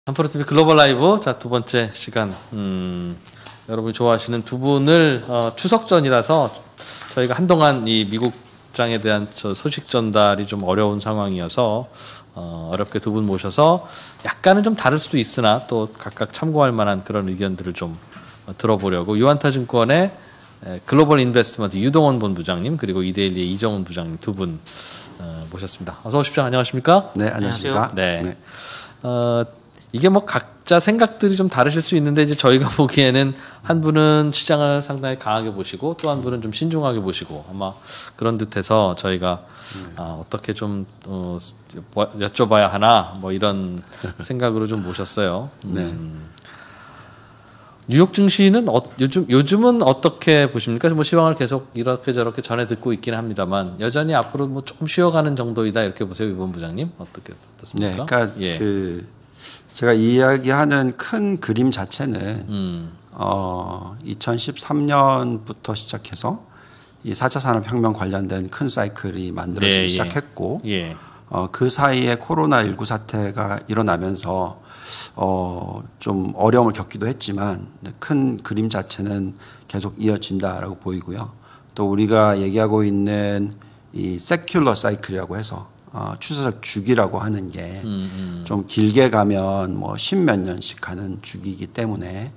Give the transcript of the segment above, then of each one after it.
한프로TV 글로벌 라이브 자, 두 번째 시간 여러분이 좋아하시는 두 분을 추석 전이라서 저희가 한동안 이 미국장에 대한 소식 전달이 좀 어려운 상황이어서 어렵게 두 분 모셔서 약간은 좀 다를 수도 있으나 또 각각 참고할 만한 그런 의견들을 좀 들어보려고 유안타증권의 글로벌 인베스트먼트 유동원 본부장님 그리고 이데일리의 이정훈 부장님 두 분 모셨습니다. 어서 오십시오. 안녕하십니까? 네, 안녕하십니까? 네. 이게 뭐 각자 생각들이 좀 다르실 수 있는데 이제 저희가 보기에는 한 분은 시장을 상당히 강하게 보시고 또 한 분은 좀 신중하게 보시고 아마 그런 듯해서 저희가 어떻게 좀 여쭤봐야 하나 뭐 이런 생각으로 좀 모셨어요. 네. 뉴욕 증시는 요즘은 어떻게 보십니까? 뭐 시황을 계속 이렇게 저렇게 전해 듣고 있긴 합니다만 여전히 앞으로 뭐 조금 쉬어가는 정도이다 이렇게 보세요, 이번 부장님 어떻습니까? 네, 그러니까 제가 이야기하는 큰 그림 자체는 2013년부터 시작해서 이 4차 산업혁명 관련된 큰 사이클이 만들어지기 시작했고 그 사이에 코로나19 사태가 일어나면서 좀 어려움을 겪기도 했지만 큰 그림 자체는 계속 이어진다라고 보이고요. 또 우리가 얘기하고 있는 이 세큘러 사이클이라고 해서 추세적 주기라고 하는 게 좀 길게 가면 뭐 10몇 년씩 가는 주기이기 때문에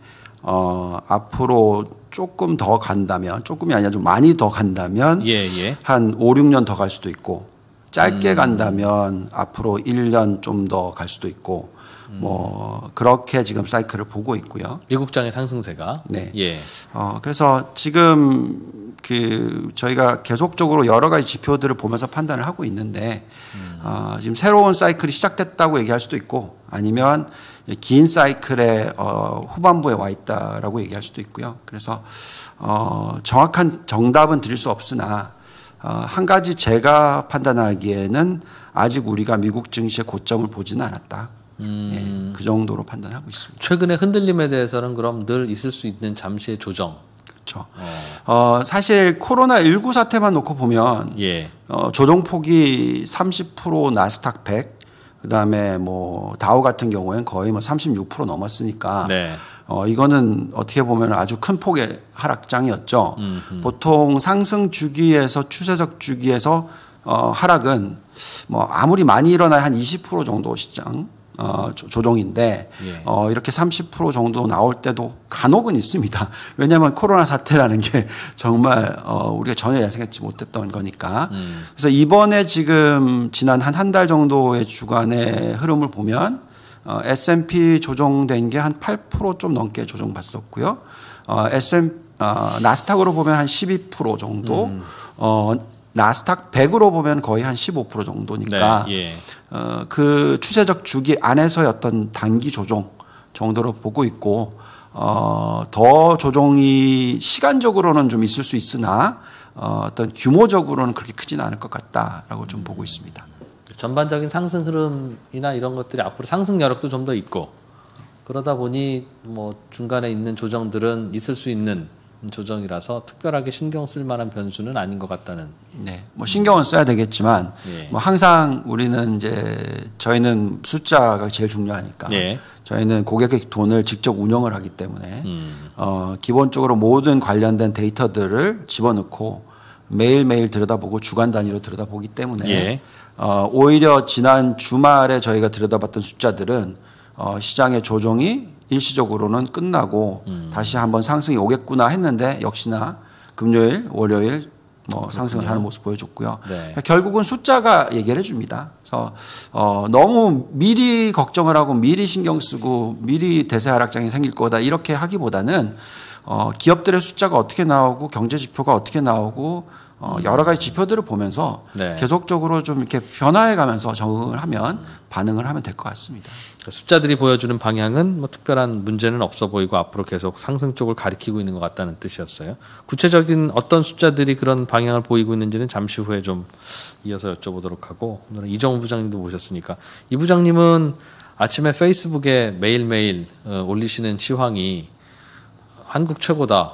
앞으로 조금 더 간다면 조금이 아니라 좀 많이 더 간다면 한 5, 6년 더 갈 수도 있고 짧게 간다면 앞으로 1년 좀 더 갈 수도 있고 뭐 그렇게 지금 사이클을 보고 있고요. 미국장의 상승세가. 네. 그래서 지금 저희가 계속적으로 여러 가지 지표들을 보면서 판단을 하고 있는데 지금 새로운 사이클이 시작됐다고 얘기할 수도 있고 아니면 긴 사이클의 후반부에 와 있다라고 얘기할 수도 있고요. 그래서 정확한 정답은 드릴 수 없으나 한 가지 제가 판단하기에는 아직 우리가 미국 증시의 고점을 보지는 않았다. 그 정도로 판단하고 있습니다. 최근의 흔들림에 대해서는 그럼 늘 있을 수 있는 잠시의 조정. 그렇죠. 사실 코로나19 사태만 놓고 보면 조정폭이 30% 나스닥 100, 그다음에 뭐 다우 같은 경우에는 거의 뭐 36% 넘었으니까 이거는 어떻게 보면 아주 큰 폭의 하락장이었죠. 보통 상승 주기에서 추세적 주기에서 하락은 뭐 아무리 많이 일어나야 한 20% 정도 시장 조정인데 이렇게 30% 정도 나올 때도 간혹은 있습니다. 왜냐하면 코로나 사태라는 게 정말 우리가 전혀 예상하지 못했던 거니까. 그래서 이번에 지금 지난 한 달 정도의 주간의 흐름을 보면 S&P 조정된 게 한 8% 좀 넘게 조정받았고요. 나스닥으로 보면 한 12% 정도. 나스닥 100으로 보면 거의 한 15% 정도니까 그 추세적 주기 안에서의 어떤 단기 조정 정도로 보고 있고 더 조정이 시간적으로는 좀 있을 수 있으나 어떤 규모적으로는 그렇게 크지는 않을 것 같다라고 좀 보고 있습니다. 전반적인 상승 흐름이나 이런 것들이 앞으로 상승 여력도 좀 더 있고 그러다 보니 뭐 중간에 있는 조정들은 있을 수 있는 조정이라서 특별하게 신경 쓸 만한 변수는 아닌 것 같다는. 네, 뭐 신경은 써야 되겠지만 뭐 항상 우리는 이제 저희는 숫자가 제일 중요하니까 저희는 고객의 돈을 직접 운영을 하기 때문에 기본적으로 모든 관련된 데이터들을 집어넣고 매일매일 들여다보고 주간 단위로 들여다보기 때문에 오히려 지난 주말에 저희가 들여다봤던 숫자들은 시장의 조정이 일시적으로는 끝나고 다시 한번 상승이 오겠구나 했는데 역시나 금요일, 월요일 뭐 상승을 하는 모습 보여줬고요. 결국은 숫자가 얘기를 해줍니다. 그래서 너무 미리 걱정을 하고 미리 신경 쓰고 미리 대세 하락장이 생길 거다 이렇게 하기보다는 기업들의 숫자가 어떻게 나오고 경제 지표가 어떻게 나오고 여러 가지 지표들을 보면서 계속적으로 좀 이렇게 변화해가면서 적응을 하면 반응을 하면 될 것 같습니다. 숫자들이 보여주는 방향은 뭐 특별한 문제는 없어 보이고 앞으로 계속 상승 쪽을 가리키고 있는 것 같다는 뜻이었어요. 구체적인 어떤 숫자들이 그런 방향을 보이고 있는지는 잠시 후에 좀 이어서 여쭤보도록 하고 오늘은 이정훈 부장님도 모셨으니까 이 부장님은 아침에 페이스북에 매일매일 올리시는 시황이 한국 최고다.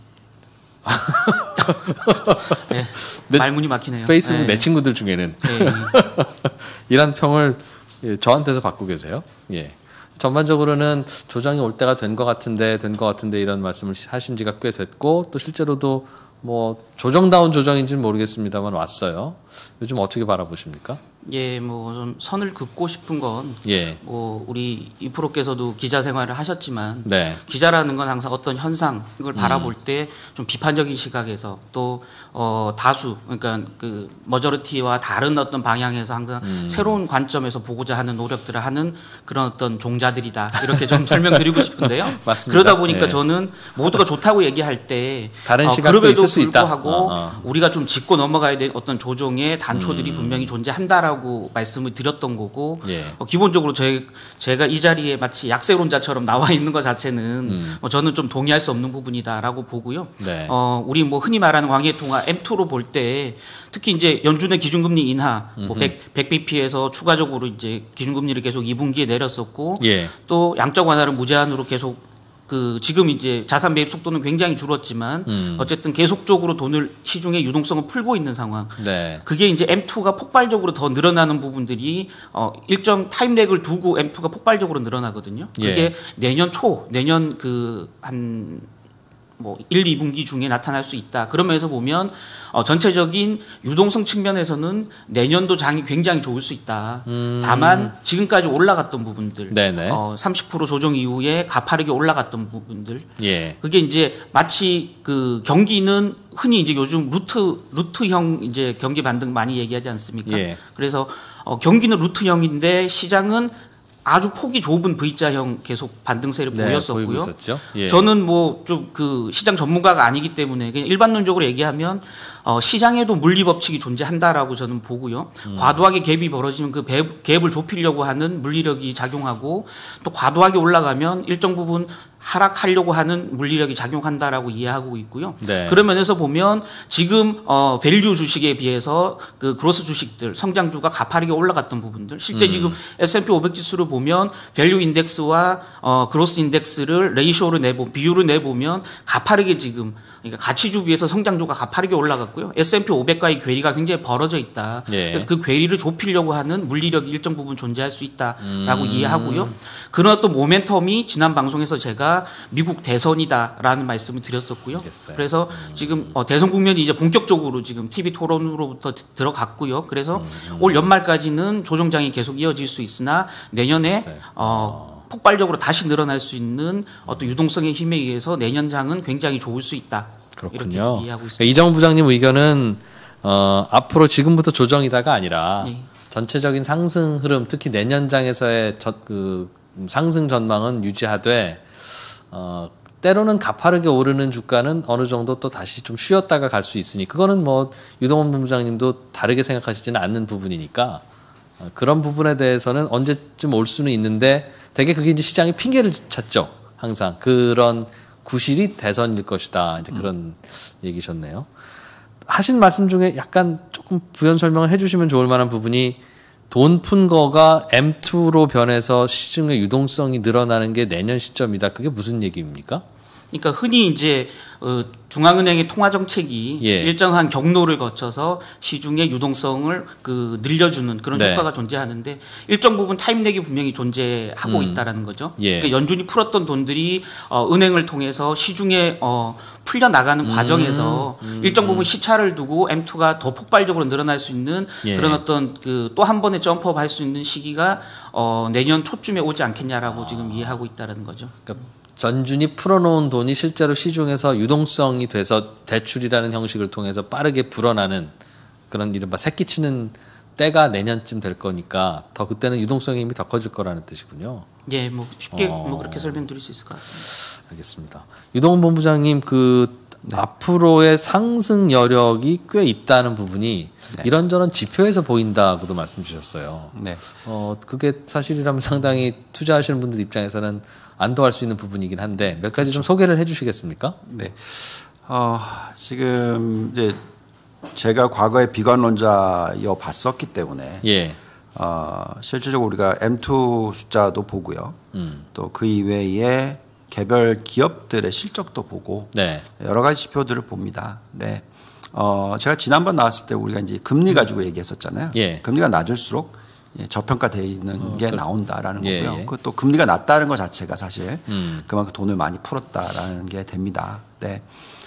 말문이 막히네요. 페이스북 내 친구들 중에는 이런 평을 저한테서 받고 계세요. 전반적으로는 조정이 올 때가 된 것 같은데 이런 말씀을 하신 지가 꽤 됐고 또 실제로도 뭐 조정다운 조정인지는 모르겠습니다만 왔어요. 요즘 어떻게 바라보십니까? 예, 뭐 좀 선을 긋고 싶은 건, 예, 뭐 우리 이 프로께서도 기자 생활을 하셨지만, 네, 기자라는 건 항상 어떤 현상 이걸 바라볼 때 좀 비판적인 시각에서 또 다수, 그러니까 그 머저리티와 다른 어떤 방향에서 항상 새로운 관점에서 보고자 하는 노력들을 하는 그런 어떤 종자들이다, 이렇게 좀 설명드리고 싶은데요. 맞습니다. 그러다 보니까 예. 저는 모두가 좋다고 얘기할 때 다른 시각도 있을 수 있다. 불구하고 우리가 좀 짚고 넘어가야 될 어떤 조정의 단초들이 분명히 존재한다라고 말씀을 드렸던 거고, 예. 기본적으로 제가 이 자리에 마치 약세론자처럼 나와 있는 것 자체는 저는 좀 동의할 수 없는 부분이다라고 보고요. 네. 우리 뭐 흔히 말하는 광해통화 M2로 볼 때 특히 이제 연준의 기준금리 인하 뭐 100bp에서 추가적으로 이제 기준금리를 계속 2분기에 내렸었고, 예. 또 양적 완화를 무제한으로 계속 지금 이제 자산 매입 속도는 굉장히 줄었지만 어쨌든 계속적으로 돈을 시중에 유동성을 풀고 있는 상황. 네. 그게 이제 M2가 폭발적으로 더 늘어나는 부분들이 일정 타임렉을 두고 M2가 폭발적으로 늘어나거든요. 그게 예. 내년 뭐 1, 2분기 중에 나타날 수 있다. 그런 면에서 보면 전체적인 유동성 측면에서는 내년도 장이 굉장히 좋을 수 있다. 다만 지금까지 올라갔던 부분들, 30% 조정 이후에 가파르게 올라갔던 부분들, 예. 그게 이제 마치 그 경기는 흔히 이제 요즘 루트형 이제 경기 반등 많이 얘기하지 않습니까? 예. 그래서 경기는 루트형인데 시장은 아주 폭이 좁은 V자형 계속 반등세를 보였었고요. 예. 저는 뭐 좀 그 시장 전문가가 아니기 때문에 그냥 일반론적으로 얘기하면 시장에도 물리 법칙이 존재한다라고 저는 보고요. 과도하게 갭이 벌어지면 그 갭을 좁히려고 하는 물리력이 작용하고, 또 과도하게 올라가면 일정 부분 하락하려고 하는 물리력이 작용한다라고 이해하고 있고요. 네. 그런 면에서 보면 지금 밸류 주식에 비해서 그 그로스 주식들 성장주가 가파르게 올라갔던 부분들, 실제 지금 S&P 500 지수를 보면 밸류 인덱스와 그로스 인덱스를 레이쇼를 비율을 내보면 가파르게 지금, 그러니까 가치주 비해서 성장주가 가파르게 올라갔고요. S&P 500과의 괴리가 굉장히 벌어져 있다. 예. 그래서 그 괴리를 좁히려고 하는 물리력이 일정 부분 존재할 수 있다라고 이해하고요. 그런 어떤 모멘텀이 지난 방송에서 제가 미국 대선이다라는 말씀을 드렸었고요. 알겠어요. 그래서 지금 대선 국면이 이제 본격적으로 지금 TV 토론으로부터 들어갔고요. 그래서 올 연말까지는 조정장이 계속 이어질 수 있으나 내년에 폭발적으로 다시 늘어날 수 있는 어떤 유동성의 힘에 의해서 내년장은 굉장히 좋을 수 있다. 그렇군요. 이렇게 이해하고 있습니다. 이정 부장님 의견은 앞으로 지금부터 조정이다가 아니라 네. 전체적인 상승 흐름, 특히 내년장에서의 상승 전망은 유지하되 때로는 가파르게 오르는 주가는 어느 정도 또 다시 좀 쉬었다가 갈 수 있으니, 그거는 뭐 유동원 본부장님도 다르게 생각하시지는 않는 부분이니까 그런 부분에 대해서는 언제쯤 올 수는 있는데, 되게 그게 이제 시장이 핑계를 찾죠. 항상 그런 구실이 대선일 것이다. 이제 그런 얘기셨네요. 하신 말씀 중에 약간 조금 부연 설명을 해주시면 좋을 만한 부분이, 돈 푼 거가 M2로 변해서 시중의 유동성이 늘어나는 게 내년 시점이다. 그게 무슨 얘기입니까? 그러니까 흔히 이제 중앙은행의 통화 정책이 일정한 경로를 거쳐서 시중의 유동성을 늘려주는 그런 효과가 존재하는데, 일정 부분 타임렉이 분명히 존재하고 있다라는 거죠. 그러니까 연준이 풀었던 돈들이 은행을 통해서 시중에 풀려 나가는 과정에서 일정 부분 시차를 두고 M2가 더 폭발적으로 늘어날 수 있는 그런 어떤 또 한 번의 점프업 할 수 있는 시기가 내년 초쯤에 오지 않겠냐라고 지금 이해하고 있다라는 거죠. 그러니까 전준이 풀어놓은 돈이 실제로 시중에서 유동성이 돼서 대출이라는 형식을 통해서 빠르게 불어나는 그런 이른바 새끼치는 때가 내년쯤 될 거니까 더 그때는 유동성의 힘이 더 커질 거라는 뜻이군요. 예, 뭐 쉽게 뭐 그렇게 설명드릴 수 있을 것 같습니다. 알겠습니다. 유동원 본부장님, 앞으로의 상승 여력이 꽤 있다는 부분이 이런저런 지표에서 보인다고도 말씀 주셨어요. 네. 그게 사실이라면 상당히 투자하시는 분들 입장에서는 안도할 수 있는 부분이긴 한데 몇 가지 좀 소개를 해주시겠습니까? 네. 지금 이제 제가 과거에 비관론자여 봤었기 때문에 실질적으로 우리가 M2 숫자도 보고요. 또 그 이외에 개별 기업들의 실적도 보고 여러 가지 지표들을 봅니다. 네. 제가 지난번 나왔을 때 우리가 이제 금리 가지고 얘기했었잖아요. 금리가 낮을수록 저평가되어 있는 게 나온다라는 거고요. 그것도 금리가 낮다는 것 자체가 사실 그만큼 돈을 많이 풀었다라는 게 됩니다. 네.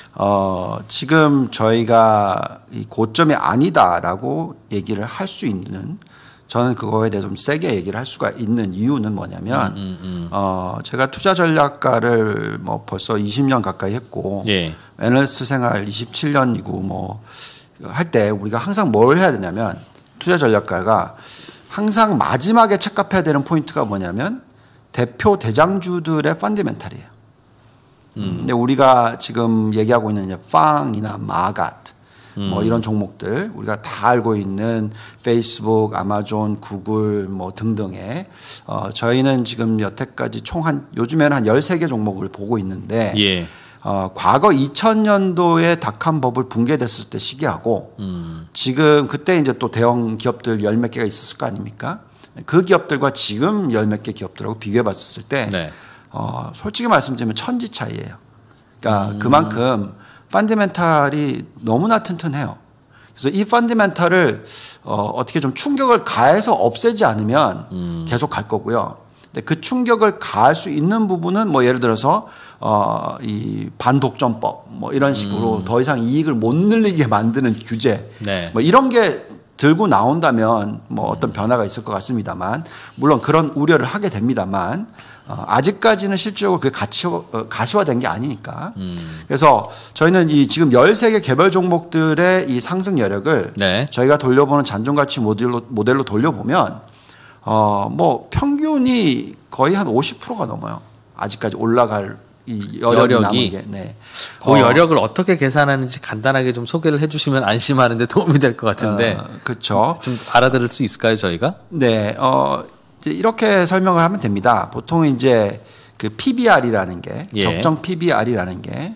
지금 저희가 이 고점이 아니다라고 얘기를 할 수 있는, 저는 그거에 대해 좀 세게 얘기를 할 수가 있는 이유는 뭐냐면 제가 투자 전략가를 뭐 벌써 20년 가까이 했고 애널리스트 생활 27년이고 뭐 할 때 우리가 항상 뭘 해야 되냐면, 투자 전략가가 항상 마지막에 체크해야 되는 포인트가 뭐냐면 대표 대장주들의 펀더멘탈이에요. 근데 우리가 지금 얘기하고 있는 이제 빵이나 마갓 뭐 이런 종목들, 우리가 다 알고 있는 페이스북, 아마존, 구글 뭐 등등의 저희는 지금 여태까지 총 요즘에는 한 13개 종목을 보고 있는데 과거 2000년도에 닷컴 버블 붕괴됐을 때 시기하고 지금 그때 이제 또 대형 기업들 열 몇 개가 있었을 거 아닙니까? 그 기업들과 지금 열 몇 개 기업들하고 비교해 봤었을 때 솔직히 말씀드리면 천지 차이예요. 그러니까 그만큼 펀더멘탈이 너무나 튼튼해요. 그래서 이 펀더멘탈을 어떻게 좀 충격을 가해서 없애지 않으면 계속 갈 거고요. 근데 그 충격을 가할 수 있는 부분은 뭐 예를 들어서 이 반독점법 뭐 이런 식으로 더 이상 이익을 못 늘리게 만드는 규제 뭐 이런 게 들고 나온다면 뭐 어떤 변화가 있을 것 같습니다만, 물론 그런 우려를 하게 됩니다만 아직까지는 실질적으로 그게 가시화된 게 아니니까. 그래서 저희는 이 지금 13개 개별 종목들의 이 상승 여력을 저희가 돌려보는 잔존가치 모델로 돌려보면 뭐 평균이 거의 한 50%가 넘어요. 아직까지 올라갈 이 여력이. 그 여력을 어떻게 계산하는지 간단하게 좀 소개를 해주시면 안심하는데 도움이 될 것 같은데. 그렇죠. 좀 알아들을 수 있을까요, 저희가? 네. 이제 이렇게 설명을 하면 됩니다. 보통 이제 그 PBR이라는 게 적정 PBR이라는 게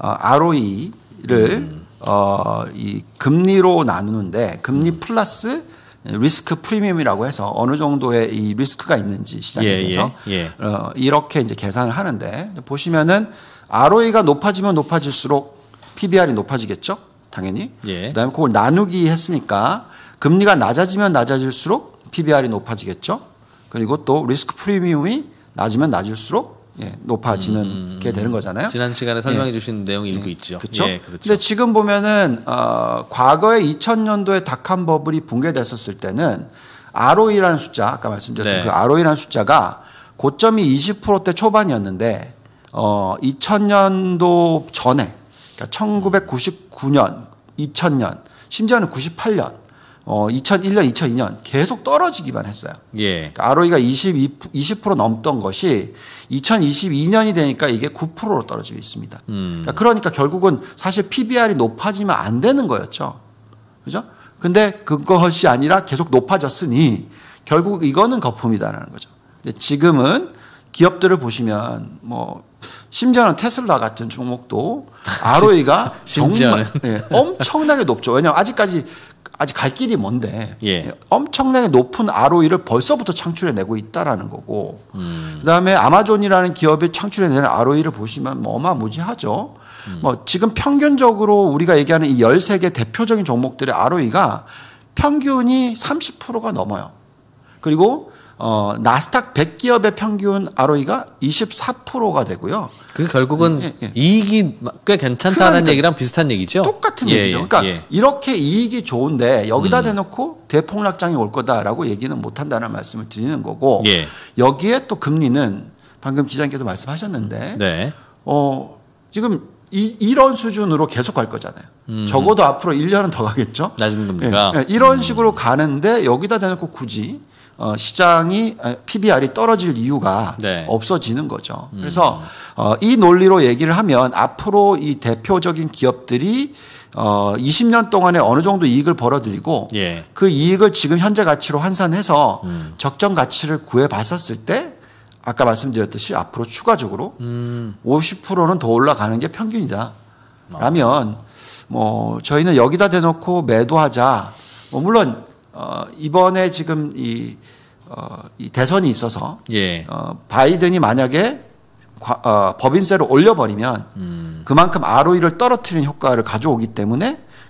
ROE를 이 금리로 나누는데, 금리 플러스 리스크 프리미엄이라고 해서 어느 정도의 이 리스크가 있는지 시장에 대해서 이렇게 이제 계산을 하는데, 보시면은 ROE가 높아지면 높아질수록 PBR이 높아지겠죠, 당연히. 그다음에 그걸 나누기 했으니까 금리가 낮아지면 낮아질수록 PBR이 높아지겠죠. 그리고 또 리스크 프리미엄이 낮으면 낮을수록 높아지는 게 되는 거잖아요. 지난 시간에 설명해 주신 내용이 일부 있죠. 그렇죠. 근데 지금 보면은 과거에 2000년도에 닷컴 버블이 붕괴됐었을 때는 ROE라는 숫자, 아까 말씀드렸던 그 ROE라는 숫자가 고점이 20%대 초반이었는데 2000년도 전에, 그러니까 1999년, 2000년, 심지어는 98년, 2001년, 2002년 계속 떨어지기만 했어요. 그러니까 ROE가 20% 넘던 것이 2022년이 되니까 이게 9%로 떨어지고 있습니다. 그러니까 결국은 사실 PBR이 높아지면 안 되는 거였죠. 그죠? 근데 그것이 아니라 계속 높아졌으니 결국 이거는 거품이다라는 거죠. 근데 지금은 기업들을 보시면 뭐 심지어는 테슬라 같은 종목도 ROE가 정말 엄청나게 높죠. 왜냐하면 아직 갈 길이 먼데 엄청나게 높은 ROE를 벌써부터 창출해내고 있다라는 거고, 그다음에 아마존이라는 기업이 창출해내는 ROE를 보시면 뭐 어마무지하죠. 뭐 지금 평균적으로 우리가 얘기하는 이 13개 대표적인 종목들의 ROE가 평균이 30%가 넘어요. 그리고 나스닥 100기업의 평균 ROE가 24%가 되고요. 그 결국은 이익이 꽤 괜찮다는 얘기랑 비슷한 얘기죠. 똑같은 얘기죠. 그러니까 이렇게 이익이 좋은데 여기다 대놓고 대폭락장이 올 거다라고 얘기는 못한다는 말씀을 드리는 거고, 여기에 또 금리는 방금 기자님께도 말씀하셨는데 지금 이런 수준으로 계속 갈 거잖아요. 적어도 앞으로 1년은 더 가겠죠. 낮은 금리가. 이런 식으로 가는데 여기다 대놓고 굳이 시장이 PBR이 떨어질 이유가 없어지는 거죠. 그래서 이 논리로 얘기를 하면 앞으로 이 대표적인 기업들이 20년 동안에 어느 정도 이익을 벌어들이고 그 이익을 지금 현재 가치로 환산해서 적정 가치를 구해봤었을 때 아까 말씀드렸듯이 앞으로 추가적으로 50%는 더 올라가는 게 평균이다. 라면 뭐 저희는 여기다 대놓고 매도하자. 뭐 물론 이번에 지금 이 대선이 있어서 바이든이 만약에 법인세를 올려버리면 그만큼 ROE를 떨어뜨리는 효과를 가져오기 때문에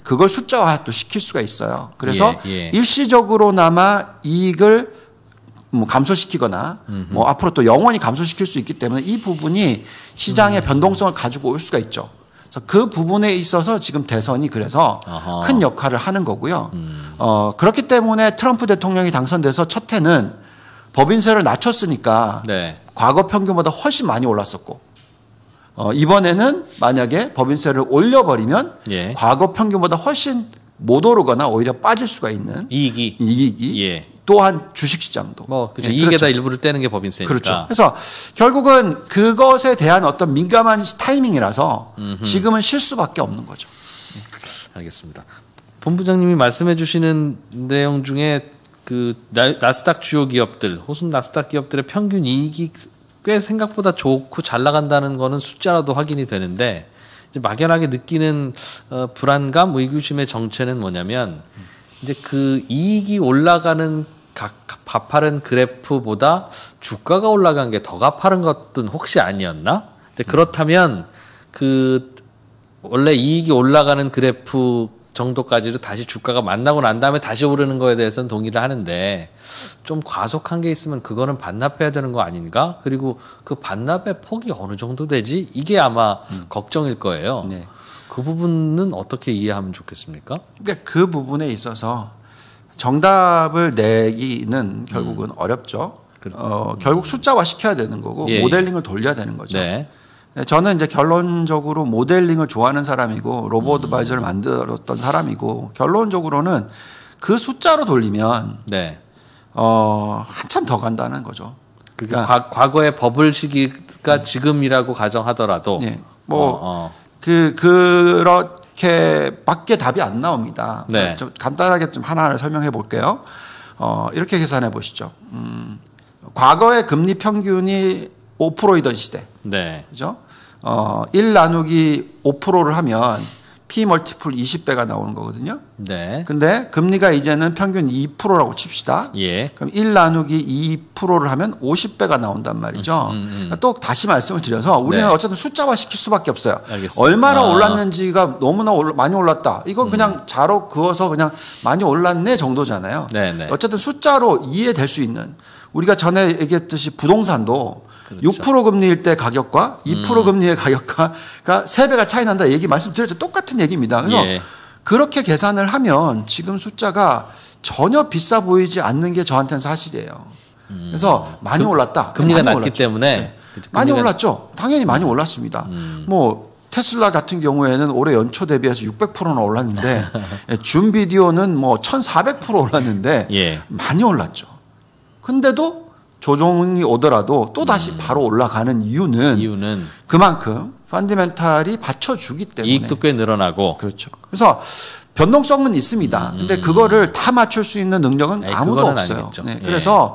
그걸 숫자화 또 시킬 수가 있어요. 그래서 일시적으로나마 이익을 뭐 감소시키거나 뭐 앞으로 또 영원히 감소시킬 수 있기 때문에 이 부분이 시장의 변동성을 가지고 올 수가 있죠. 그래서 그 부분에 있어서 지금 대선이 그래서 큰 역할을 하는 거고요. 그렇기 때문에 트럼프 대통령이 당선돼서 첫 해는 법인세를 낮췄으니까 과거 평균보다 훨씬 많이 올랐었고 이번에는 만약에 법인세를 올려버리면 과거 평균보다 훨씬 못 오르거나 오히려 빠질 수가 있는 이익이 또한 주식시장도 그렇죠. 이익에다 일부를 떼는 게 법인세니까. 그렇죠. 그래서 결국은 그것에 대한 어떤 민감한 타이밍이라서 지금은 실수밖에 없는 거죠. 알겠습니다. 본부장님이 말씀해 주시는 내용 중에 그 나스닥 주요 기업들, 호순 나스닥 기업들의 평균 이익이 꽤 생각보다 좋고 잘 나간다는 거는 숫자라도 확인이 되는데 이제 막연하게 느끼는 불안감, 의구심의 정체는 뭐냐면 이제 그 이익이 올라가는 가파른 그래프보다 주가가 올라간 게 더 가파른 것은 혹시 아니었나? 근데 그렇다면 그 원래 이익이 올라가는 그래프 정도까지도 다시 주가가 만나고 난 다음에 다시 오르는 거에 대해서는 동의를 하는데 좀 과속한 게 있으면 그거는 반납해야 되는 거 아닌가? 그리고 그 반납의 폭이 어느 정도 되지? 이게 아마 걱정일 거예요. 그 부분은 어떻게 이해하면 좋겠습니까? 그러니까 그 부분에 있어서 정답을 내기는 결국은 어렵죠. 결국 숫자화 시켜야 되는 거고 모델링을 돌려야 되는 거죠. 저는 이제 결론적으로 모델링을 좋아하는 사람이고 로보 어드바이저를 만들었던 사람이고 결론적으로는 그 숫자로 돌리면 한참 더 간다는 거죠. 그러니까 과거의 버블 시기가 지금이라고 가정하더라도 그렇게밖에 답이 안 나옵니다. 좀 간단하게 좀 하나를 설명해 볼게요. 이렇게 계산해 보시죠. 과거의 금리 평균이 5%이던 시대. 그죠? 1 나누기 5%를 하면 P 멀티플 20배가 나오는 거거든요. 근데 금리가 이제는 평균 2%라고 칩시다. 그럼 1 나누기 2%를 하면 50배가 나온단 말이죠. 또 다시 말씀을 드려서 우리는 어쨌든 숫자화 시킬 수밖에 없어요. 얼마나 올랐는지가 너무나 많이 올랐다. 이건 그냥 자로 그어서 그냥 많이 올랐네 정도잖아요. 어쨌든 숫자로 이해될 수 있는 우리가 전에 얘기했듯이 부동산도 6% 금리일 때 가격과 2% 금리의 가격과 3배가 차이 난다 얘기 말씀드렸죠. 똑같은 얘기입니다. 그래서 그렇게 계산을 하면 지금 숫자가 전혀 비싸 보이지 않는 게 저한테는 사실이에요. 그래서 많이 올랐다. 금리가 낮기 때문에 많이 올랐죠. 당연히 많이 올랐습니다. 뭐 테슬라 같은 경우에는 올해 연초 대비해서 600%나 올랐는데 줌 비디오는 뭐 1400% 올랐는데 많이 올랐죠. 근데도 조정이 오더라도 또 다시 바로 올라가는 이유는 그만큼 펀더멘탈이 받쳐주기 때문에 이익도 꽤 늘어나고 그렇죠. 그래서 변동성은 있습니다. 근데 그거를 다 맞출 수 있는 능력은 아무도 없어요. 그래서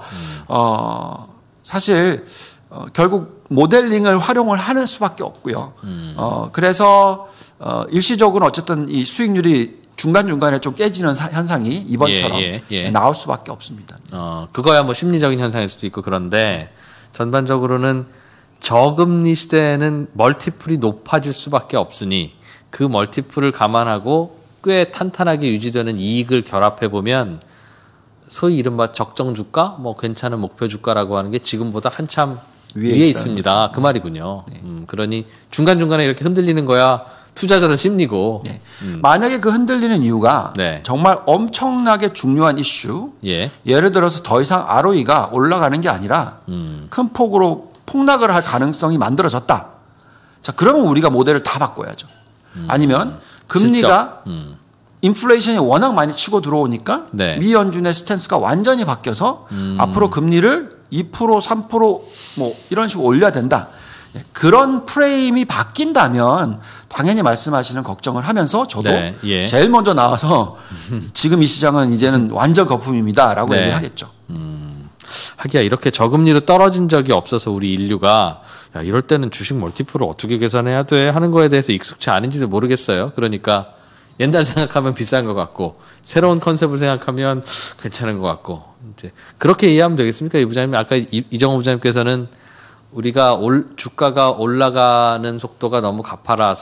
사실 결국 모델링을 활용을 하는 수밖에 없고요. 그래서 일시적으로 어쨌든 이 수익률이 중간중간에 좀 깨지는 현상이 이번처럼 나올 수밖에 없습니다. 그거야 뭐 심리적인 현상일 수도 있고 그런데 전반적으로는 저금리 시대에는 멀티플이 높아질 수밖에 없으니 그 멀티플을 감안하고 꽤 탄탄하게 유지되는 이익을 결합해 보면 소위 이른바 적정 주가, 뭐 괜찮은 목표 주가라고 하는 게 지금보다 한참 위에 있습니다. 그 말이군요. 그러니 중간중간에 이렇게 흔들리는 거야 투자자들 심리고. 만약에 그 흔들리는 이유가 정말 엄청나게 중요한 이슈, 예를 들어서 더 이상 ROE가 올라가는 게 아니라 큰 폭으로 폭락을 할 가능성이 만들어졌다. 자, 그러면 우리가 모델을 다 바꿔야죠. 아니면 금리가 인플레이션이 워낙 많이 치고 들어오니까 미 연준의 스탠스가 완전히 바뀌어서 앞으로 금리를 2%, 3% 뭐 이런 식으로 올려야 된다. 그런 프레임이 바뀐다면 당연히 말씀하시는 걱정을 하면서 저도 제일 먼저 나와서 지금 이 시장은 이제는 완전 거품입니다라고 얘기를 하겠죠. 하기야 이렇게 저금리로 떨어진 적이 없어서 우리 인류가 야, 이럴 때는 주식 멀티플을 어떻게 계산해야 돼 하는 거에 대해서 익숙치 않은지도 모르겠어요. 그러니까 옛날 생각하면 비싼 것 같고 새로운 컨셉을 생각하면 괜찮은 것 같고 이제 그렇게 이해하면 되겠습니까? 이 부장님 아까 이정호 부장님께서는 우리가 주가가 올라가는 속도가 너무 가파라서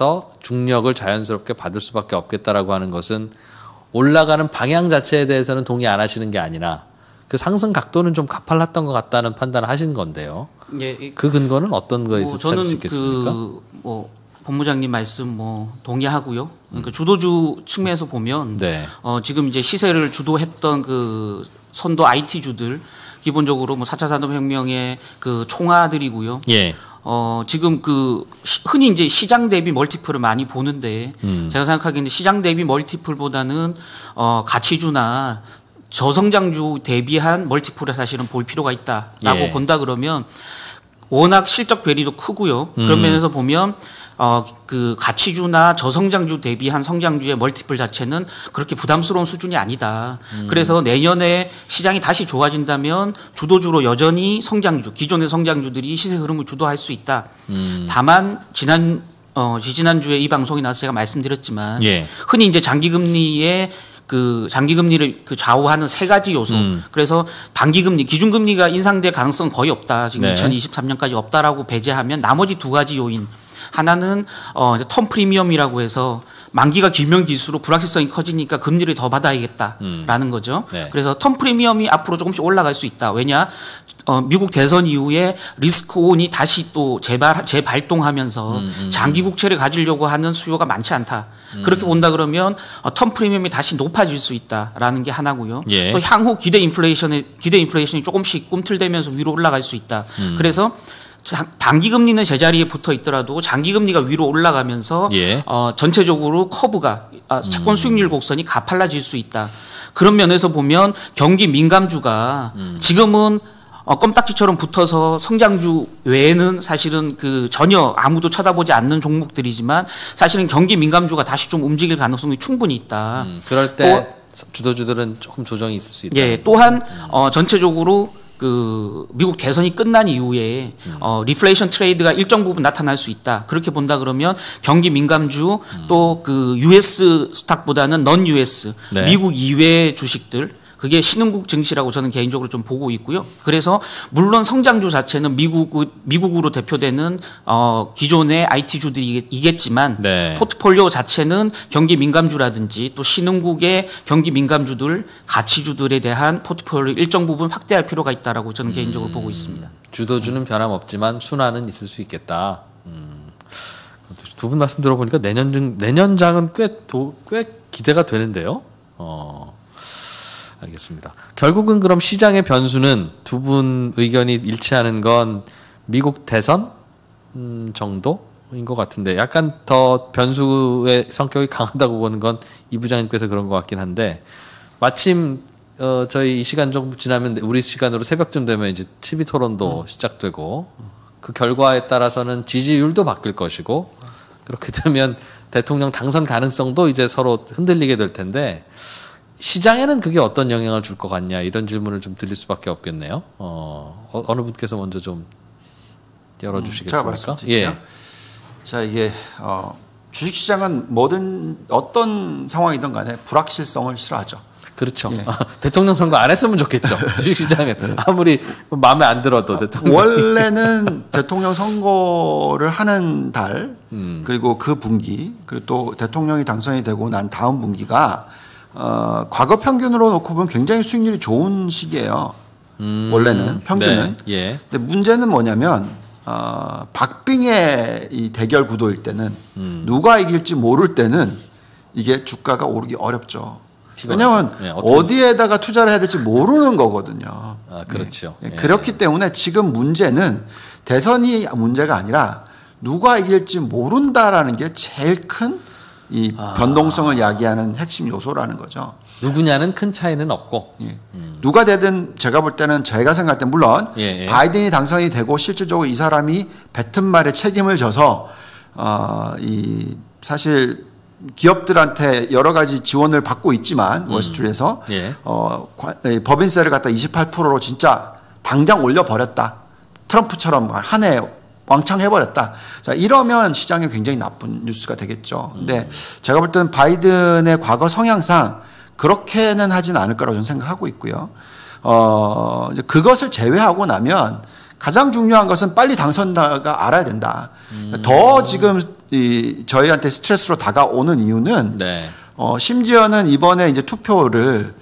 중력을 자연스럽게 받을 수밖에 없겠다라고 하는 것은 올라가는 방향 자체에 대해서는 동의 안 하시는 게 아니라 그 상승 각도는 좀 가팔랐던 것 같다는 판단을 하신 건데요. 예, 그 근거는 어떤 거에서 찾을 수 있겠습니까? 본부장님 말씀 동의하고요. 그러니까 주도주 측면에서 보면 네. 지금 이제 시세를 주도했던 그 선도 IT주들 기본적으로 4차 산업혁명의 그 총아들이고요. 예. 지금 그 흔히 이제 시장 대비 멀티플을 많이 보는데 제가 생각하기에는 시장 대비 멀티플보다는 가치주나 저성장주 대비한 멀티플을 사실은 볼 필요가 있다라고 본다 그러면 워낙 실적 괴리도 크고요. 그런 면에서 보면 그 가치주나 저성장주 대비한 성장주의 멀티플 자체는 그렇게 부담스러운 수준이 아니다. 그래서 내년에 시장이 다시 좋아진다면 주도주로 여전히 성장주, 기존의 성장주들이 시세 흐름을 주도할 수 있다. 다만 지지난주에 이 방송에 나와서 제가 말씀드렸지만 흔히 이제 장기금리의 그 장기금리를 그 좌우하는 세 가지 요소. 그래서 단기금리, 기준금리가 인상될 가능성은 거의 없다. 지금 2023년까지 없다라고 배제하면 나머지 두 가지 요인. 하나는 텀 프리미엄이라고 해서 만기가 길면 길수록 불확실성이 커지니까 금리를 더 받아야겠다라는 거죠. 네. 그래서 텀 프리미엄이 앞으로 조금씩 올라갈 수 있다. 왜냐? 미국 대선 이후에 리스크온이 다시 또 재발동하면서 장기 국채를 가지려고 하는 수요가 많지 않다. 그렇게 본다 그러면 텀 프리미엄이 다시 높아질 수 있다라는 게 하나고요. 또 향후 기대 인플레이션이 조금씩 꿈틀대면서 위로 올라갈 수 있다. 그래서 단기금리는 제자리에 붙어 있더라도 장기금리가 위로 올라가면서 전체적으로 커브가 채권 수익률 곡선이 가팔라질 수 있다. 그런 면에서 보면 경기 민감주가 지금은 껌딱지처럼 붙어서 성장주 외에는 사실은 그 전혀 아무도 쳐다보지 않는 종목들이지만 사실은 경기 민감주가 다시 좀 움직일 가능성이 충분히 있다. 그럴 때 주도주들은 조금 조정이 있을 수 있다. 또한 전체적으로 그 미국 대선이 끝난 이후에 리플레이션 트레이드가 일정 부분 나타날 수 있다. 그렇게 본다 그러면 경기 민감주 또 그 US 스탁보다는 넌 US 미국 이외의 주식들 그게 신흥국 증시라고 저는 개인적으로 좀 보고 있고요. 그래서 물론 성장주 자체는 미국으로 대표되는 기존의 IT주들이겠지만 포트폴리오 자체는 경기 민감주라든지 또 신흥국의 경기 민감주들, 가치주들에 대한 포트폴리오 일정 부분 확대할 필요가 있다라고 저는 개인적으로 보고 있습니다. 주도주는 변함없지만 순환은 있을 수 있겠다. 두 분 말씀 들어보니까 내년장은 꽤 기대가 되는데요. 알겠습니다. 결국은 그럼 시장의 변수는 두 분 의견이 일치하는 건 미국 대선 정도인 것 같은데 약간 더 변수의 성격이 강하다고 보는 건 이 부장님께서 그런 것 같긴 한데 마침 저희 이 시간 좀 지나면 우리 시간으로 새벽쯤 되면 이제 TV 토론도 시작되고 그 결과에 따라서는 지지율도 바뀔 것이고 그렇게 되면 대통령 당선 가능성도 이제 서로 흔들리게 될 텐데 시장에는 그게 어떤 영향을 줄 것 같냐 이런 질문을 좀 드릴 수밖에 없겠네요. 어느 분께서 먼저 좀 열어주시겠습니까? 제가 말씀드릴게요. 자 이게 주식시장은 어떤 상황이든 간에 불확실성을 싫어하죠. 그렇죠. 대통령 선거 안 했으면 좋겠죠. 주식시장은 아무리 마음에 안 들어도 대통령. 원래는 대통령 선거를 하는 달 그리고 그 분기 그리고 또 대통령이 당선이 되고 난 다음 분기가 과거 평균으로 놓고 보면 굉장히 수익률이 좋은 시기예요. 원래는 평균은. 근데 문제는 뭐냐면 박빙의 이 대결 구도일 때는 누가 이길지 모를 때는 이게 주가가 오르기 어렵죠. 왜냐하면 어디에다가 투자를 해야 될지 모르는 거거든요. 그렇죠. 그렇기 때문에 지금 문제는 대선이 문제가 아니라 누가 이길지 모른다라는 게 제일 큰 이 변동성을 야기하는 핵심 요소라는 거죠. 누구냐는 큰 차이는 없고 누가 되든 제가 볼 때는 제가 생각할 때 물론 바이든이 당선이 되고 실질적으로 이 사람이 뱉은 말에 책임을 져서 이 사실 기업들한테 여러 가지 지원을 받고 있지만 월스트리트에서 법인세를 갖다 28%로 진짜 당장 올려버렸다. 트럼프처럼 한 해 왕창 해버렸다. 자, 이러면 시장에 굉장히 나쁜 뉴스가 되겠죠. 근데 제가 볼 때는 바이든의 과거 성향상 그렇게는 하진 않을 거라고 저는 생각하고 있고요. 이제 그것을 제외하고 나면 가장 중요한 것은 빨리 당선자가 알아야 된다. 더 지금 저희한테 스트레스로 다가오는 이유는 네. 심지어는 이번에 이제 투표를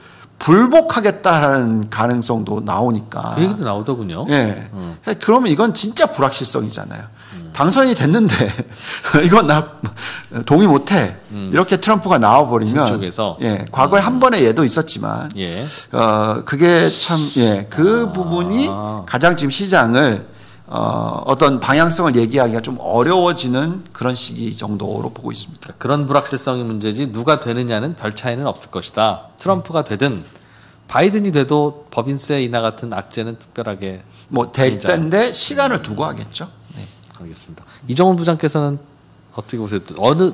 불복하겠다라는 가능성도 나오니까. 그 얘기도 나오더군요. 예. 그러면 이건 진짜 불확실성이잖아요. 당선이 됐는데 이건 나 동의 못해. 이렇게 트럼프가 나와버리면. 쪽에서. 예. 과거에 한 번의 예도 있었지만. 예. 그게 참, 예. 그 부분이 가장 지금 시장을 어떤 방향성을 얘기하기가 좀 어려워지는 그런 시기 정도로 보고 있습니다. 그런 불확실성이 문제지 누가 되느냐는 별 차이는 없을 것이다. 트럼프가 되든 바이든이 돼도 법인세 인하 같은 악재는 특별하게 뭐 될 텐데 시간을 두고 하겠죠. 네. 알겠습니다. 이정훈 부장께서는 어떻게 보세요?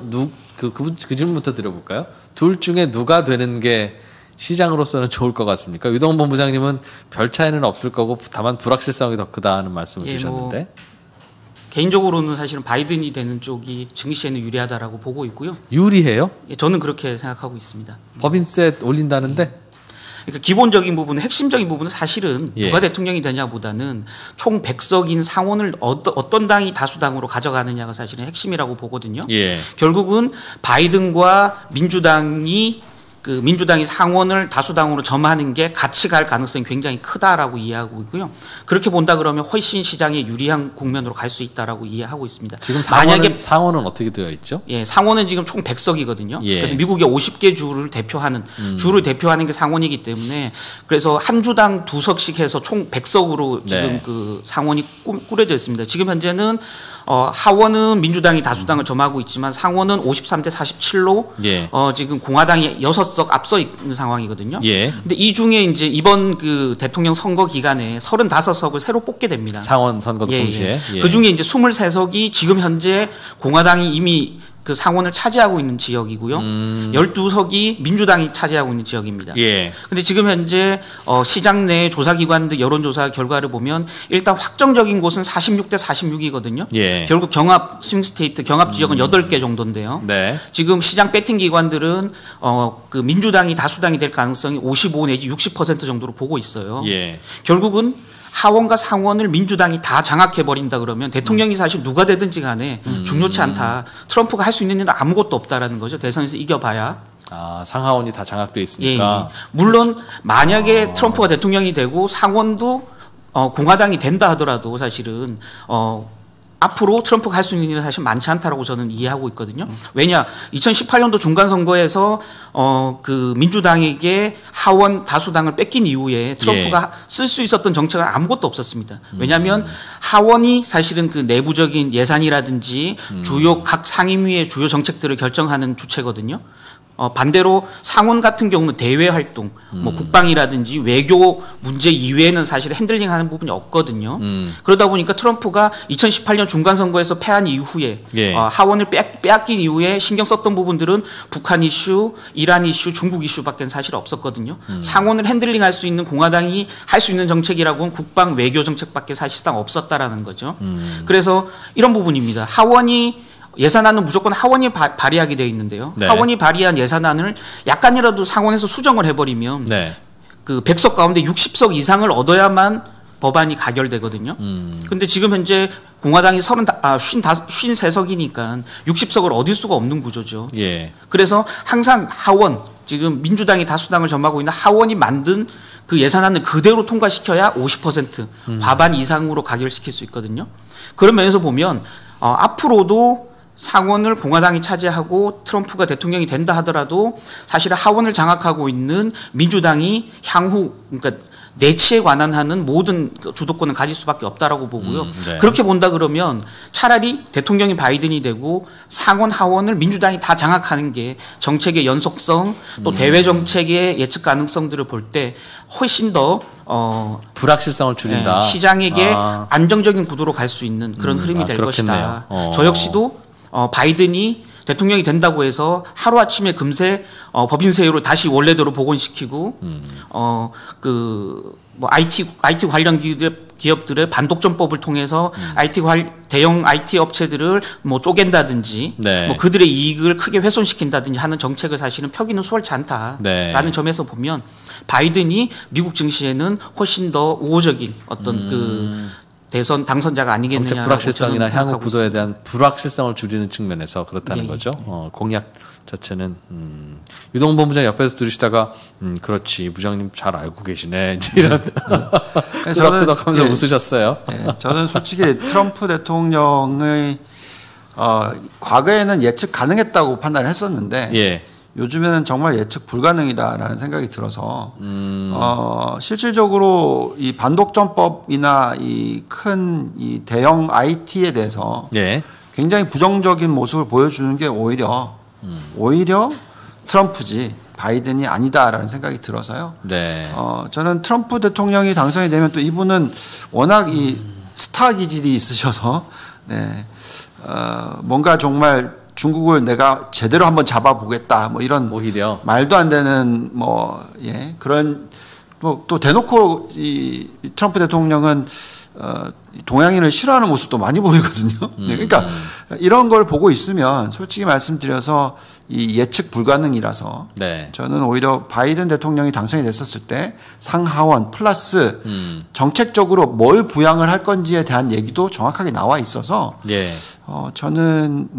그 질문부터 드려볼까요? 둘 중에 누가 되는 게 시장으로서는 좋을 것 같습니까? 유동훈 본부장님은 별 차이는 없을 거고 다만 불확실성이 더 크다는 말씀을 주셨는데 개인적으로는 사실은 바이든이 되는 쪽이 증시에는 유리하다라고 보고 있고요. 유리해요? 예, 저는 그렇게 생각하고 있습니다. 법인세 올린다는데? 그러니까 기본적인 부분은 핵심적인 부분은 사실은 누가 대통령이 되냐보다는 총 100석인 상원을 어떤 당이 다수당으로 가져가느냐가 사실은 핵심이라고 보거든요. 결국은 바이든과 민주당이 민주당이 상원을 다수당으로 점하는 게 같이 갈 가능성이 굉장히 크다라고 이해하고 있고요. 그렇게 본다 그러면 훨씬 시장에 유리한 국면으로 갈 수 있다라고 이해하고 있습니다. 지금 상원은 어떻게 되어 있죠? 예, 상원은 지금 총 100석이거든요. 그래서 미국의 50개 주를 대표하는 게 상원이기 때문에 그래서 한 주당 2석씩 해서 총 100석으로 지금 그 상원이 꾸려져 있습니다. 지금 현재는 하원은 민주당이 다수당을 점하고 있지만 상원은 53대 47로 지금 공화당이 6석 앞서 있는 상황이거든요. 근데 이 중에 이제 이번 그 대통령 선거 기간에 35석을 새로 뽑게 됩니다. 상원 선거도 동시에. 그 중에 이제 23석이 지금 현재 공화당이 이미 그 상원을 차지하고 있는 지역이고요. 12석이 민주당이 차지하고 있는 지역입니다. 근데 지금 현재 시장 내 조사기관들 여론조사 결과를 보면 일단 확정적인 곳은 46대 46이거든요. 결국 경합 스윙스테이트 경합 지역은 8개 정도인데요. 지금 시장 배팅 기관들은 그 민주당이 다수당이 될 가능성이 55 내지 60% 정도로 보고 있어요. 결국은 하원과 상원을 민주당이 다 장악해버린다 그러면 대통령이 사실 누가 되든지 간에 중요치 않다. 트럼프가 할 수 있는 일은 아무것도 없다라는 거죠. 대선에서 이겨봐야. 상하원이 다 장악돼 있으니까. 물론 만약에 트럼프가 대통령이 되고 상원도 공화당이 된다 하더라도 사실은 앞으로 트럼프가 할 수 있는 일은 사실 많지 않다라고 저는 이해하고 있거든요. 왜냐 2018년도 중간선거에서 그 민주당에게 하원 다수당을 뺏긴 이후에 트럼프가 쓸 수 있었던 정책은 아무것도 없었습니다. 왜냐하면 하원이 사실은 그 내부적인 예산이라든지 주요 각 상임위의 주요 정책들을 결정하는 주체거든요. 반대로 상원 같은 경우는 대외 활동, 뭐 국방이라든지 외교 문제 이외에는 사실 핸들링하는 부분이 없거든요. 그러다 보니까 트럼프가 2018년 중간선거에서 패한 이후에 하원을 빼앗긴 이후에 신경 썼던 부분들은 북한 이슈, 이란 이슈, 중국 이슈밖에 사실 없었거든요. 상원을 핸들링할 수 있는 공화당이 할 수 있는 정책이라고는 국방 외교 정책밖에 사실상 없었다라는 거죠. 그래서 이런 부분입니다. 하원이 예산안은 무조건 하원이 발의하게 되어 있는데요. 하원이 발의한 예산안을 약간이라도 상원에서 수정을 해버리면 그 100석 가운데 60석 이상을 얻어야만 법안이 가결되거든요. 그런데 지금 현재 공화당이 53석이니까 60석을 얻을 수가 없는 구조죠. 그래서 항상 하원, 지금 민주당이 다수당을 점하고 있는 하원이 만든 그 예산안을 그대로 통과시켜야 50% 과반 이상으로 가결시킬 수 있거든요. 그런 면에서 보면 앞으로도 상원을 공화당이 차지하고 트럼프가 대통령이 된다 하더라도 사실 하원을 장악하고 있는 민주당이 향후 그러니까 내치에 관한 하는 모든 주도권을 가질 수밖에 없다라고 보고요. 그렇게 본다 그러면 차라리 대통령이 바이든이 되고 상원 하원을 민주당이 다 장악하는 게 정책의 연속성 또 대외 정책의 예측 가능성들을 볼 때 훨씬 더 불확실성을 줄인다. 시장에게 안정적인 구도로 갈 수 있는 그런 흐름이 될 것이다. 저 역시도 바이든이 대통령이 된다고 해서 하루아침에 금세 법인세율을 다시 원래대로 복원시키고 IT 관련 기업들의 반독점법을 통해서 대형 IT 업체들을 뭐 쪼갠다든지 뭐 그들의 이익을 크게 훼손시킨다든지 하는 정책을 사실은 펴기는 수월치 않다라는 점에서 보면 바이든이 미국 증시에는 훨씬 더 우호적인 어떤 그 대선 당선자가 아니겠느냐. 정책 불확실성이나 향후 구도에 대한 불확실성을 줄이는 측면에서 그렇다는 거죠. 공약 자체는 유동 본부장 옆에서 들으시다가 그렇지 부장님 잘 알고 계시네 이제 이런 끄덕끄덕하면서 웃으셨어요. 저는 솔직히 트럼프 대통령의 과거에는 예측 가능했다고 판단을 했었는데 요즘에는 정말 예측 불가능이다라는 생각이 들어서 실질적으로 이 반독점법이나 이 큰 이 대형 IT에 대해서 굉장히 부정적인 모습을 보여주는 게 오히려 트럼프지 바이든이 아니다라는 생각이 들어서요. 저는 트럼프 대통령이 당선이 되면 또 이분은 워낙 이 스타 기질이 있으셔서 뭔가 정말 중국을 내가 제대로 한번 잡아보겠다 뭐 이런 오히려 말도 안 되는 그런 또 대놓고 이 트럼프 대통령은 동양인을 싫어하는 모습도 많이 보이거든요. 그러니까 이런 걸 보고 있으면 솔직히 말씀드려서 이 예측 불가능이라서 저는 오히려 바이든 대통령이 당선이 됐었을 때 상하원 플러스 정책적으로 뭘 부양을 할 건지에 대한 얘기도 정확하게 나와 있어서 저는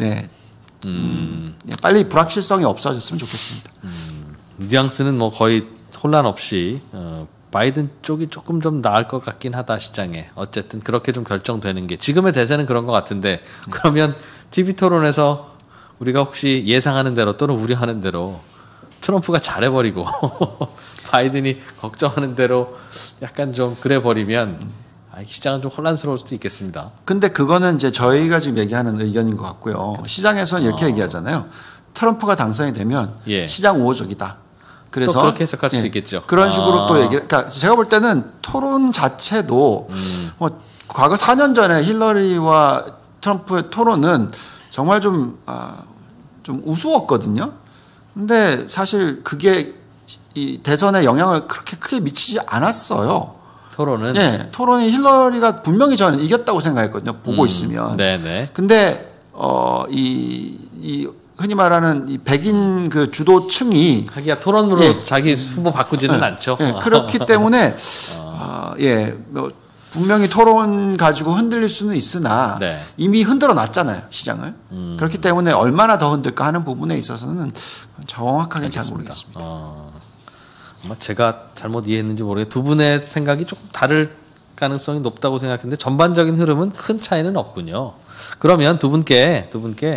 빨리 불확실성이 없어졌으면 좋겠습니다. 뉘앙스는 뭐 거의 혼란 없이 바이든 쪽이 조금 좀 나을 것 같긴 하다 시장에. 어쨌든 그렇게 좀 결정되는 게 지금의 대세는 그런 것 같은데 그러면 TV 토론에서 우리가 혹시 예상하는 대로 또는 우려하는 대로 트럼프가 잘해버리고 바이든이 걱정하는 대로 약간 좀 그래버리면 시장은 좀 혼란스러울 수도 있겠습니다. 근데 그거는 이제 저희가 지금 얘기하는 의견인 것 같고요. 시장에서는 이렇게 얘기하잖아요. 트럼프가 당선이 되면 시장 우호적이다. 그래서 또 그렇게 해석할 수도 있겠죠. 그런 식으로 또 얘기를. 그러니까 제가 볼 때는 토론 자체도 뭐 과거 4년 전에 힐러리와 트럼프의 토론은 정말 좀 우스웠거든요. 근데 사실 그게 이 대선에 영향을 그렇게 크게 미치지 않았어요. 토론은 토론이 힐러리가 분명히 저는 이겼다고 생각했거든요. 보고 있으면. 근데 이 흔히 말하는 이 백인 그 주도층이 하기야 토론으로 자기 후보 바꾸지는 않죠. 그렇기 때문에 뭐 분명히 토론 가지고 흔들릴 수는 있으나 이미 흔들어 놨잖아요, 시장을. 그렇기 때문에 얼마나 더 흔들까 하는 부분에 있어서는 정확하게 잘 모르겠습니다. 아마 제가 잘못 이해했는지 모르겠는데 두 분의 생각이 조금 다를 가능성이 높다고 생각했는데 전반적인 흐름은 큰 차이는 없군요. 그러면 두 분께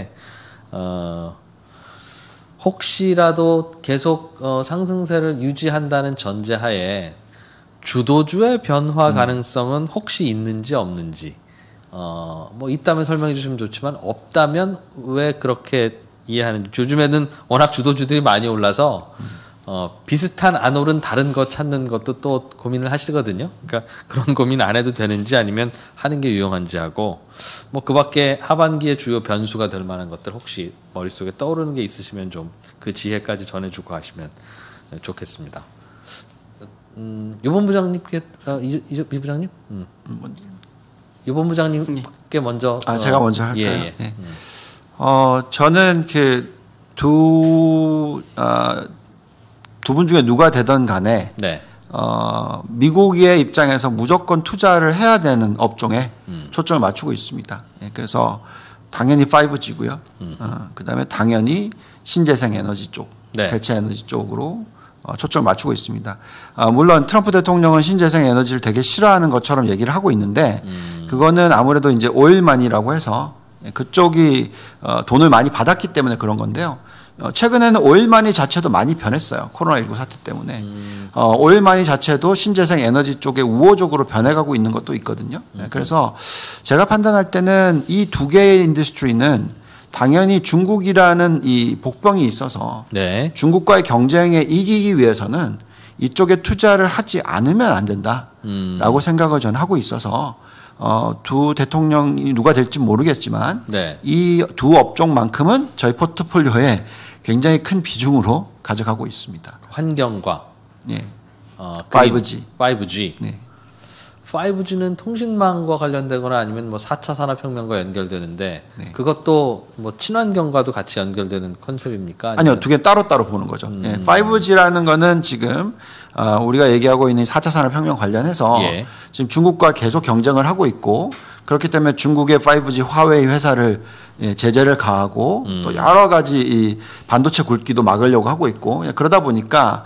혹시라도 계속 상승세를 유지한다는 전제하에 주도주의 변화 가능성은 혹시 있는지 없는지 뭐 있다면 설명해 주시면 좋지만 없다면 왜 그렇게 이해하는지. 요즘에는 워낙 주도주들이 많이 올라서 비슷한 안 오른 다른 거 찾는 것도 또 고민을 하시거든요. 그러니까 그런 고민 안 해도 되는지 아니면 하는 게 유용한지 하고 뭐 그밖에 하반기에 주요 변수가 될 만한 것들 혹시 머릿속에 떠오르는 게 있으시면 좀 그 지혜까지 전해주고 하시면 좋겠습니다. 유 본부장님께 이 부장님? 유 본부장님께 먼저 제가 먼저 할까요? 저는 두 분 중에 누가 되든 간에 미국의 입장에서 무조건 투자를 해야 되는 업종에 초점을 맞추고 있습니다. 그래서 당연히 5G고요. 그다음에 당연히 신재생 에너지 쪽, 대체 에너지 쪽으로 초점을 맞추고 있습니다. 물론 트럼프 대통령은 신재생 에너지를 되게 싫어하는 것처럼 얘기를 하고 있는데 그거는 아무래도 이제 오일만이라고 해서 그쪽이 돈을 많이 받았기 때문에 그런 건데요. 최근에는 오일마니 자체도 많이 변했어요. 코로나19 사태 때문에. 오일마니 자체도 신재생 에너지 쪽에 우호적으로 변해가고 있는 것도 있거든요. 그래서 제가 판단할 때는 이 두 개의 인더스트리는 당연히 중국이라는 이 복병이 있어서 중국과의 경쟁에 이기기 위해서는 이쪽에 투자를 하지 않으면 안 된다라고 생각을 저는 하고 있어서 두 대통령이 누가 될지 모르겠지만 이 두 업종만큼은 저희 포트폴리오에 굉장히 큰 비중으로 가져가고 있습니다. 환경과 5G. 5G. 5G는 통신망과 관련되거나 아니면 뭐 4차 산업혁명과 연결되는데 네. 그것도 뭐 친환경과도 같이 연결되는 컨셉입니까? 아니요, 두 개 따로따로 보는 거죠. 예, 5G라는 거는 지금 우리가 얘기하고 있는 4차 산업혁명 관련해서 예. 지금 중국과 계속 경쟁을 하고 있고 그렇기 때문에 중국의 5G 화웨이 회사를 예, 제재를 가하고 또 여러 가지 이 반도체 굵기도 막으려고 하고 있고 그러다 보니까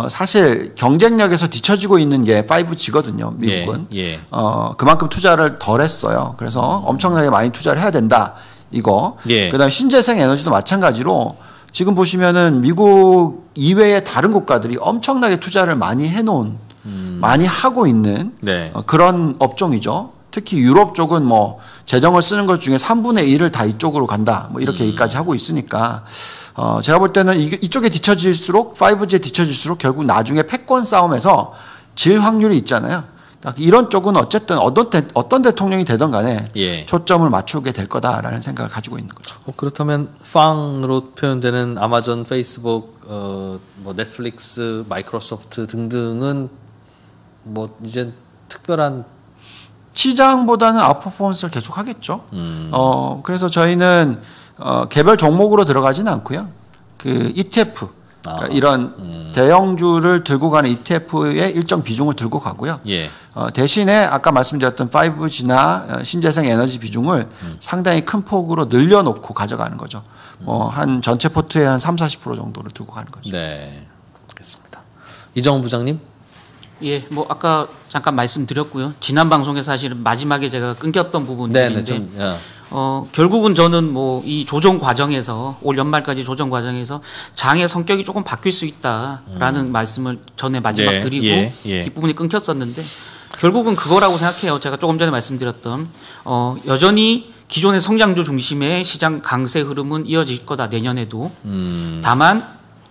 사실 경쟁력에서 뒤처지고 있는 게 5G거든요. 미국은 예, 예. 그만큼 투자를 덜 했어요. 그래서 엄청나게 많이 투자를 해야 된다. 이거. 예. 그다음에 신재생 에너지도 마찬가지로 지금 보시면은 미국 이외의 다른 국가들이 엄청나게 투자를 많이 해놓은 많이 하고 있는 네. 그런 업종이죠. 특히 유럽 쪽은 뭐 재정을 쓰는 것 중에 3분의 1을 다 이쪽으로 간다. 뭐 이렇게 얘기까지 하고 있으니까 제가 볼 때는 이쪽에 뒤처질수록 5G에 뒤처질수록 결국 나중에 패권 싸움에서 질 확률이 있잖아요. 이런 쪽은 어쨌든 어떤 대통령이 되든 간에 예. 초점을 맞추게 될 거다라는 생각을 가지고 있는 거죠. 그렇다면 팡으로 표현되는 아마존, 페이스북, 뭐 넷플릭스, 마이크로소프트 등등은 뭐 이제 특별한 시장보다는 아웃퍼포먼스를 계속 하겠죠. 그래서 저희는 개별 종목으로 들어가지는 않고요. 그 ETF 그러니까 이런 대형주를 들고 가는 ETF의 일정 비중을 들고 가고요. 예. 대신에 아까 말씀드렸던 5G나 신재생 에너지 비중을 상당히 큰 폭으로 늘려놓고 가져가는 거죠. 한 전체 포트의 한 30-40% 정도를 들고 가는 거죠. 네, 알겠습니다. 이정훈 부장님. 예, 뭐 아까 잠깐 말씀드렸고요. 지난 방송에 사실은 마지막에 제가 끊겼던 부분인데, 결국은 저는 뭐 이 조정 과정에서 올 연말까지 조정 과정에서 장의 성격이 조금 바뀔 수 있다라는 말씀을 전에 마지막 드리고 뒷부분이 끊겼었는데 결국은 그거라고 생각해요. 제가 조금 전에 말씀드렸던 여전히 기존의 성장주 중심의 시장 강세 흐름은 이어질 거다 내년에도. 다만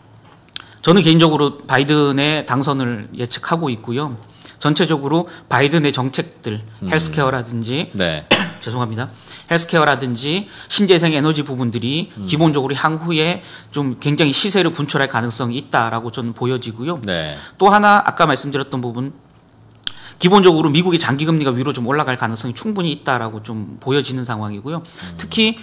저는 개인적으로 바이든의 당선을 예측하고 있고요. 전체적으로 바이든의 정책들, 헬스케어라든지 네. 죄송합니다. 헬스케어라든지 신재생 에너지 부분들이 기본적으로 향후에 좀 굉장히 시세를 분출할 가능성이 있다라고 저는 보여지고요. 네. 또 하나 아까 말씀드렸던 부분 기본적으로 미국의 장기금리가 위로 좀 올라갈 가능성이 충분히 있다라고 좀 보여지는 상황이고요. 특히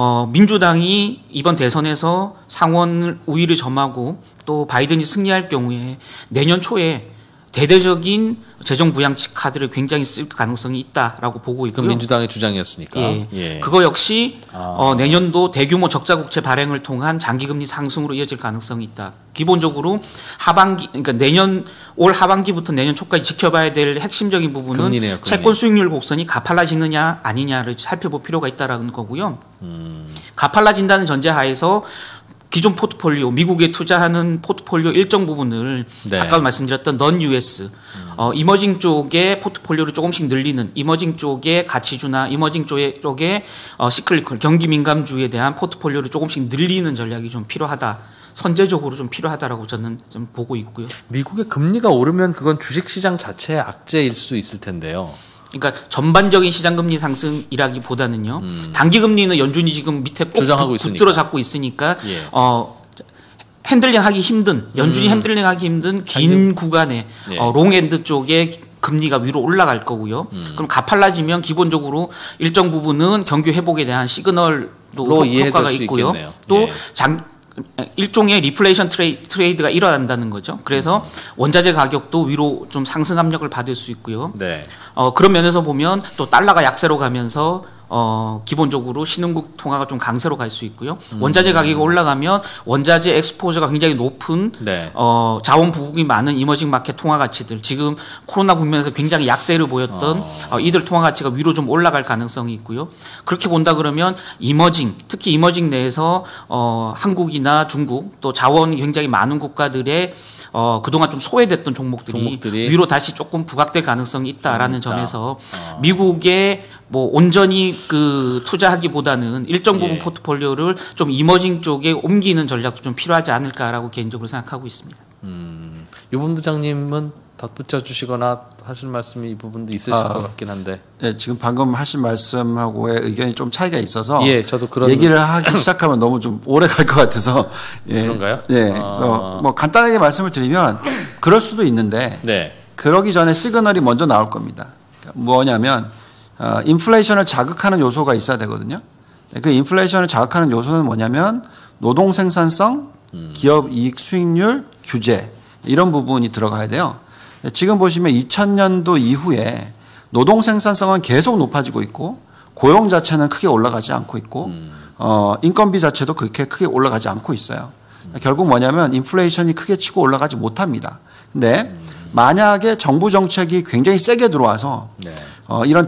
민주당이 이번 대선에서 상원 우위를 점하고 또 바이든이 승리할 경우에 내년 초에 대대적인 재정 부양책 카드를 굉장히 쓸 가능성이 있다라고 보고 있고요. 민주당의 주장이었으니까. 예. 예. 그거 역시 내년도 대규모 적자 국채 발행을 통한 장기금리 상승으로 이어질 가능성이 있다. 기본적으로 하반기, 그러니까 올 하반기부터 내년 초까지 지켜봐야 될 핵심적인 부분은 금리네요, 채권 수익률 곡선이 가팔라지느냐 아니냐를 살펴볼 필요가 있다라는 거고요. 가팔라진다는 전제하에서 기존 포트폴리오, 미국에 투자하는 포트폴리오 일정 부분을 네. 아까 말씀드렸던 넌 US, 이머징 쪽의 포트폴리오를 조금씩 늘리는 이머징 쪽의 가치주나 이머징 쪽의 시클리컬, 경기 민감주에 대한 포트폴리오를 조금씩 늘리는 전략이 좀 필요하다. 선제적으로 좀 필요하다라고 저는 좀 보고 있고요. 미국의 금리가 오르면 그건 주식시장 자체의 악재일 수 있을 텐데요. 그러니까 전반적인 시장금리 상승이라기보다는요. 단기금리는 연준이 지금 밑에 꼭 붙들어 잡고 있으니까 예. 핸들링하기 힘든 연준이 핸들링하기 힘든 긴 구간에 예. 롱엔드 쪽에 금리가 위로 올라갈 거고요. 그럼 가팔라지면 기본적으로 일정 부분은 경기 회복에 대한 시그널도 효과가 있고요. 또 예. 일종의 리플레이션 트레이드가 일어난다는 거죠. 그래서 원자재 가격도 위로 좀 상승 압력을 받을 수 있고요. 네. 그런 면에서 보면 또 달러가 약세로 가면서 기본적으로 신흥국 통화가 좀 강세로 갈 수 있고요. 원자재 가격이 올라가면 원자재 엑스포저가 굉장히 높은 네. 자원 부국이 많은 이머징 마켓 통화 가치들 지금 코로나 국면에서 굉장히 약세를 보였던 이들 통화 가치가 위로 좀 올라갈 가능성이 있고요. 그렇게 본다 그러면 이머징 특히 이머징 내에서 한국이나 중국 또 자원이 굉장히 많은 국가들의 그동안 좀 소외됐던 종목들이 위로 다시 조금 부각될 가능성이 있다라는 점에서 미국의 뭐 온전히 그 투자하기보다는 일정 부분 예. 포트폴리오를 좀 이머징 쪽에 옮기는 전략도 좀 필요하지 않을까라고 개인적으로 생각하고 있습니다. 유분 부장님은 덧붙여 주시거나 하실 말씀이 이 부분도 있으실 것 같긴 한데. 네, 지금 방금 하신 말씀하고의 의견이 좀 차이가 있어서 예, 저도 그런 얘기를 하기 시작하면 너무 좀 오래 갈 것 같아서 예. 그런가요? 예, 그래서 뭐 간단하게 말씀을 드리면 그럴 수도 있는데 네. 그러기 전에 시그널이 먼저 나올 겁니다. 뭐냐면 인플레이션을 자극하는 요소가 있어야 되거든요. 그 인플레이션을 자극하는 요소는 뭐냐면 노동 생산성, 기업 이익 수익률, 규제 이런 부분이 들어가야 돼요. 지금 보시면 2000년도 이후에 노동 생산성은 계속 높아지고 있고 고용 자체는 크게 올라가지 않고 있고 인건비 자체도 그렇게 크게 올라가지 않고 있어요. 결국 뭐냐면 인플레이션이 크게 치고 올라가지 못합니다. 근데 만약에 정부 정책이 굉장히 세게 들어와서 이런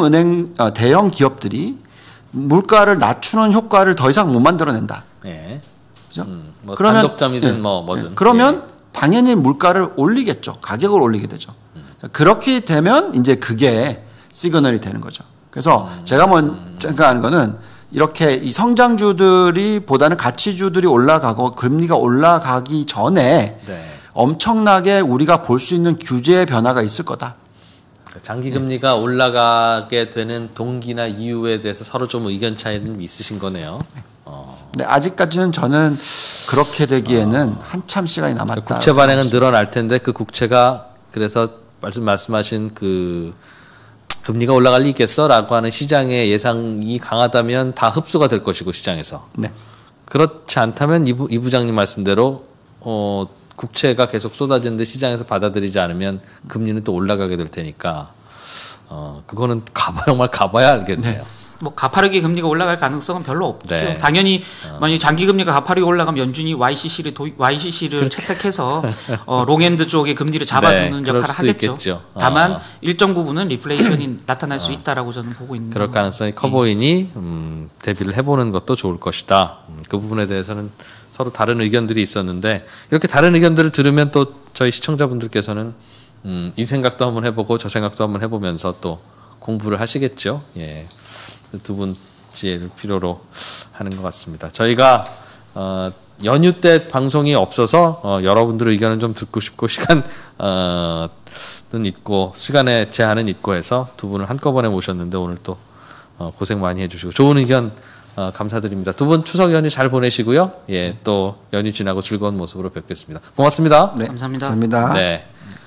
대형 기업들이 물가를 낮추는 효과를 더 이상 못 만들어낸다. 그죠? 뭐 그러면 단독점이든 뭐든. 그러면 당연히 물가를 올리겠죠. 가격을 올리게 되죠. 그렇게 되면 이제 그게 시그널이 되는 거죠. 그래서 제가 생각하는 거는 이렇게 이 성장주들이 보다는 가치주들이 올라가고 금리가 올라가기 전에 엄청나게 우리가 볼 수 있는 규제의 변화가 있을 거다. 장기 금리가 올라가게 되는 동기나 이유에 대해서 서로 좀 의견 차이는 있으신 거네요. 네, 아직까지는 저는 그렇게 되기에는 한참 시간이 남았다. 국채 발행은 늘어날 텐데 그 국채가 그래서 말씀하신 그 금리가 올라갈 리 있겠어라고 하는 시장의 예상이 강하다면 다 흡수가 될 것이고 시장에서. 네. 그렇지 않다면 이 부장님 말씀대로 국채가 계속 쏟아지는데 시장에서 받아들이지 않으면 금리는 또 올라가게 될 테니까 그거는 정말 가봐야 알겠네요. 뭐 가파르게 금리가 올라갈 가능성은 별로 없죠. 당연히 만약 장기 금리가 가파르게 올라가면 연준이 YCC를 채택해서 롱엔드 쪽에 금리를 잡아주는 역할을 하겠죠. 있겠죠. 다만 일정 부분은 리플레이션이 나타날 수 있다라고 저는 보고 있는. 그럴 가능성이 커 보이니 대비를 해보는 것도 좋을 것이다. 그 부분에 대해서는 서로 다른 의견들이 있었는데 이렇게 다른 의견들을 들으면 또 저희 시청자분들께서는 이 생각도 한번 해보고 저 생각도 한번 해보면서 또 공부를 하시겠죠. 예. 두 분 지혜를 필요로 하는 것 같습니다. 저희가 연휴 때 방송이 없어서 여러분들의 의견은 좀 듣고 싶고 시간은 있고 시간의 제한은 있고 해서 두 분을 한꺼번에 모셨는데 오늘 또 고생 많이 해주시고 좋은 의견 감사드립니다. 두 분 추석 연휴 잘 보내시고요. 예, 또 연휴 지나고 즐거운 모습으로 뵙겠습니다. 고맙습니다. 네, 감사합니다. 감사합니다. 네.